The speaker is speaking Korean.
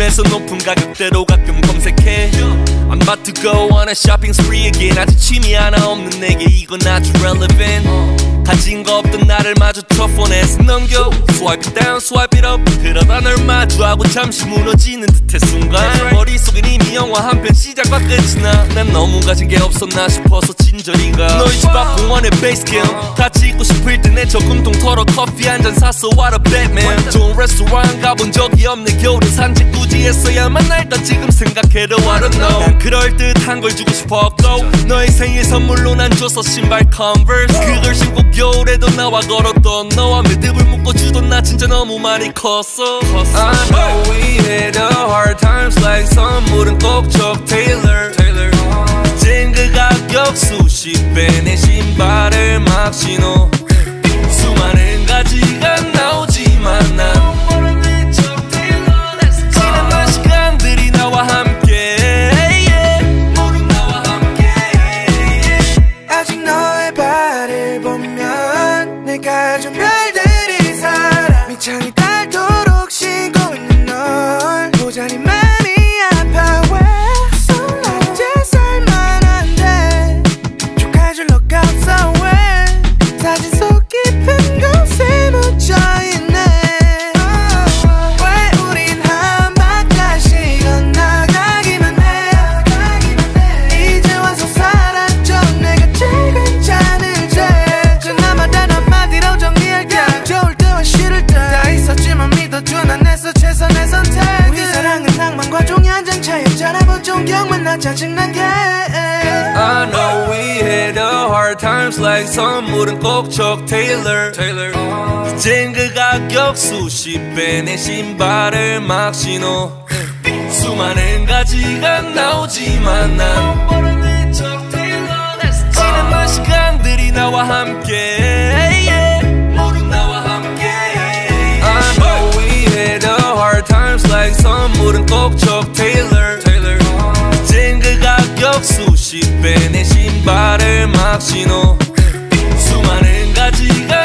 인터넷에서 높은 가격대로 가끔 검색해. I'm about to go on a shopping spree again. 아직 취미 하나 없는 내게 이건 아주 relevant. 가진 거 없던 나를 마저 터폰에서 넘겨. Swipe it down, swipe it up. 그러다 널 마주하고 잠시 무너지는 듯해 순간. 머릿속엔 이미 영화 한 편 시작과 끝이 나. 난 너무 가진 게 없었나 싶어서 진저리 가. 너희 집 앞 공원에 베이스 캠 같이 있고 싶을 때 내 저금통 털어 커피 한 잔 샀어. What a Batman. 좋은 레스토랑 가본 적이 없네. 겨울은 산책 굳이 했어야만 할까 지금 생각해도 I don't know. 난 그럴듯한 걸 주고 싶었고 너의 생일 선물로 난 줬어 신발 Converse. 그걸 신고 겨울에도 나와 걸었던 너와 매듭을 묶어주던 나 진짜 너무 많이 컸어. I know we had the hard times like 선물은 꼭 척테일러. 이젠 그 가격 수십 배 내 신발을 막 신어. 수많은 가지가 나오지만 난 지난번 시간들이 나와 함께 모두 나와 함께. 아직 너의 발을 보면 내가 좀 별들이 살아. 밑창이 닳도록 쉬고 있는 널 보자니 맘이 아파. 왜 손날제 살만한데 족해줄 너가 없어. 왜 사진 속 깊은 곳에 묻혀있네. 왜 우린 한 바퀴씩 나가기만 해. 이제 와서 사라져 내가 제일 괜찮을 때. 전화마다 한마디로 정리할게. 좋을 때와 싫을 때 다 있었지만 믿어줘 난 했어 최선의 선택. 우리 사랑은 낭만과 종이 한 장 차이였잖아. 보통 경만 나 짜증나게. I know we had the hard times like 선물은 꼭 척테일러. 이젠 그 가격 수십 배 내 신발을 막 신어. 수많은 가지가 나오지만 난 지난번 시간들이 나와 함께 모두 나와 함께. I know we had the hard times like 선물은 꼭 척테일러. 이젠 그 가격 수십 배 내 신발을 막 신어. 수많은 가지가